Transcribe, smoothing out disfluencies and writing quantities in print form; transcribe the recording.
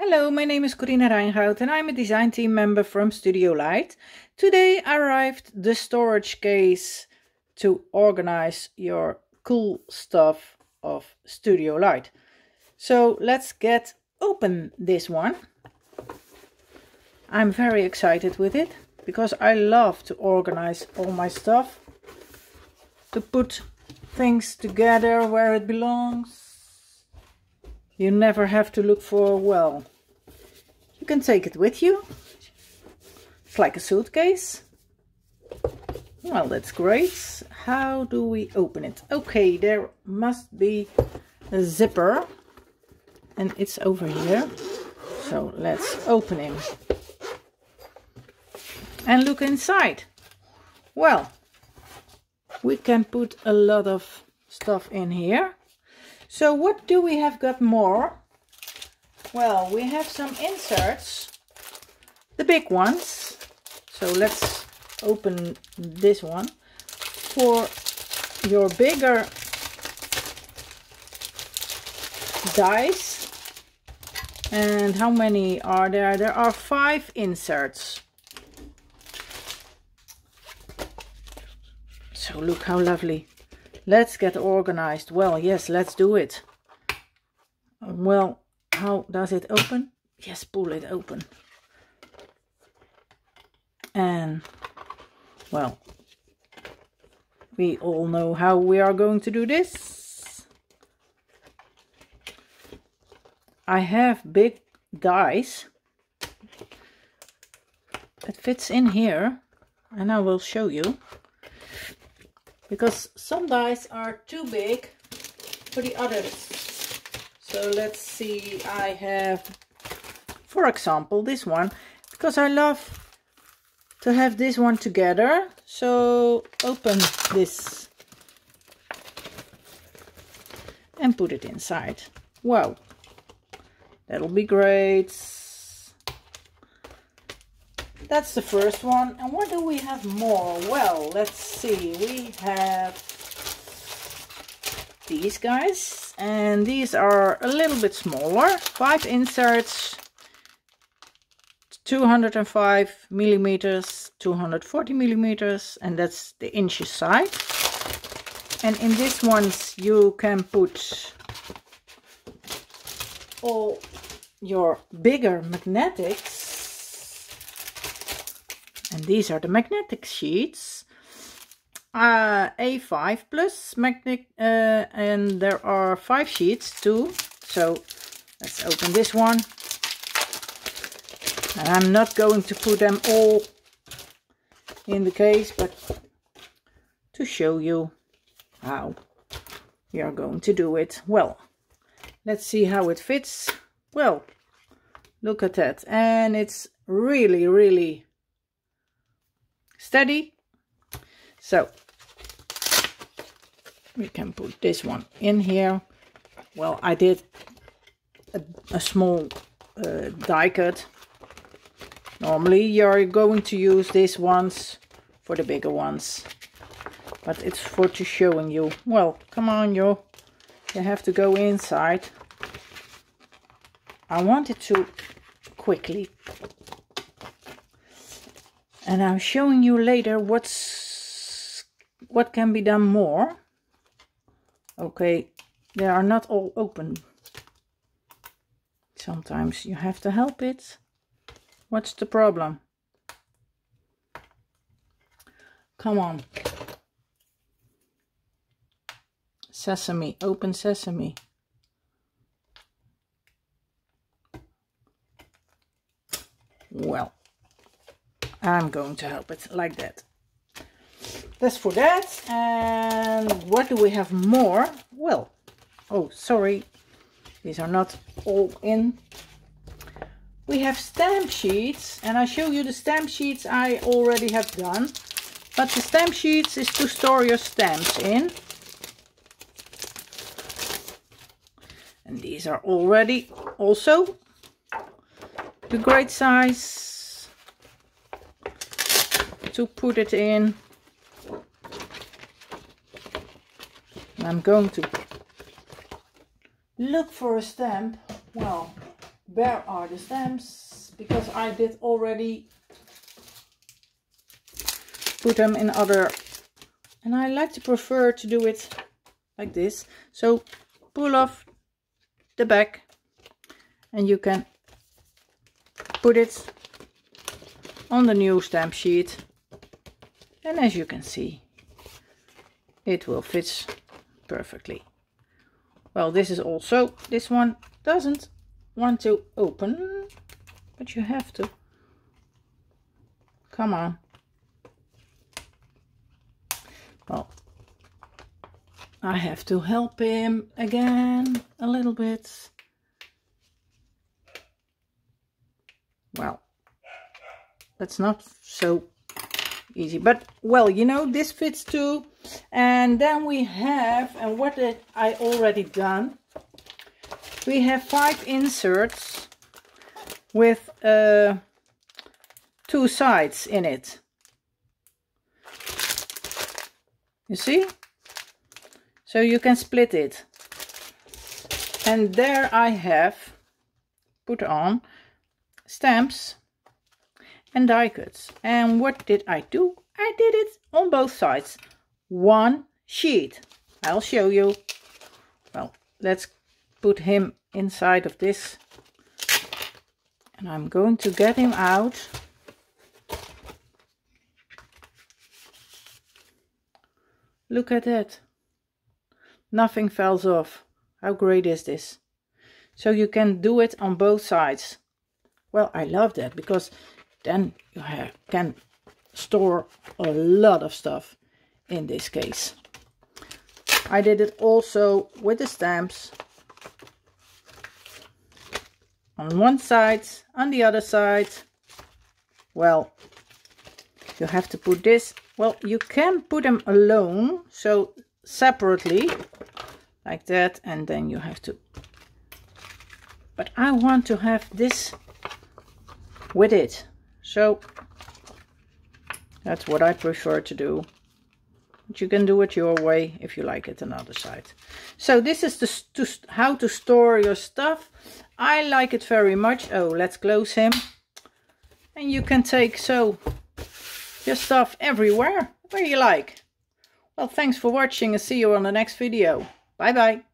Hello, my name is Corina Reinghout and I'm a design team member from Studio Light. Today arrived the storage case to organize your cool stuff of Studio Light. So let's get open this one. I'm very excited with it because I love to organize all my stuff, to put things together where it belongs. You never have to look for, well, you can take it with you. It's like a suitcase. Well, that's great. How do we open it? Okay, there must be a zipper and it's over here. So let's open him and look inside. Well, we can put a lot of stuff in here. So what do we have got more? Well, we have some inserts, the big ones. So let's open this one for your bigger dies. And how many are there? There are 5 inserts. So look how lovely. Let's get organized. Well, yes, let's do it. Well, how does it open? Yes, pull it open. And, well, we all know how we are going to do this. I have big dies that fits in here, and I will show you. Because some dies are too big for the others. So let's see, I have, for example, this one, because I love to have this one together. So open this and put it inside. Wow, that'll be great. That's the first one. And what do we have more? Well, let's see. We have these guys. And these are a little bit smaller. 5 inserts. 205 millimeters. 240 millimeters. And that's the inches side. And in these ones you can put all your bigger magnetics. And these are the magnetic sheets, A5 plus magnetic, and there are 5 sheets too. So let's open this one. And I'm not going to put them all in the case, but to show you how we are going to do it. Well, let's see how it fits. Well, look at that. And it's really, really steady. So we can put this one in here. Well, I did a small die cut. Normally you're going to use these ones for the bigger ones, but it's for to showing you. Well, come on, you have to go inside. I wanted to quickly. And I'm showing you later what can be done more. Okay, they are not all open. Sometimes you have to help it. What's the problem? Come on. Sesame, open sesame. Well, I'm going to help it like that. That's for that. And what do we have more? Well, oh, sorry. These are not all in. We have stamp sheets. And I show you the stamp sheets I already have done. But the stamp sheets is to store your stamps in. And these are already also the great size to put it in. I'm going to look for a stamp. Well, where are the stamps? Because I did already put them in other, and I like to prefer to do it like this. So pull off the back and you can put it on the new stamp sheet, and as you can see, it will fit perfectly. Well, this is also, this one doesn't want to open, but you have to. Come on. Well, I have to help him again a little bit. Well, that's not so easy, but well, you know, this fits too. And then we have, and what did I already done, we have 5 inserts with 2 sides in it. You see? So you can split it. And there I have put on stamps and die cuts. And what did I do? I did it on both sides. One sheet. I'll show you. Well, let's put him inside of this. And I'm going to get him out. Look at that. Nothing falls off. How great is this? So you can do it on both sides. Well, I love that, because then you can store a lot of stuff in this case. I did it also with the stamps. On one side, on the other side. Well, you have to put this, well, you can put them alone, so separately, like that, and then you have to, but I want to have this with it, so that's what I prefer to do. But you can do it your way if you like it another side. So this is how to store your stuff. I like it very much. Oh, let's close him. And you can take your stuff everywhere where you like. Well, thanks for watching and see you on the next video. Bye bye.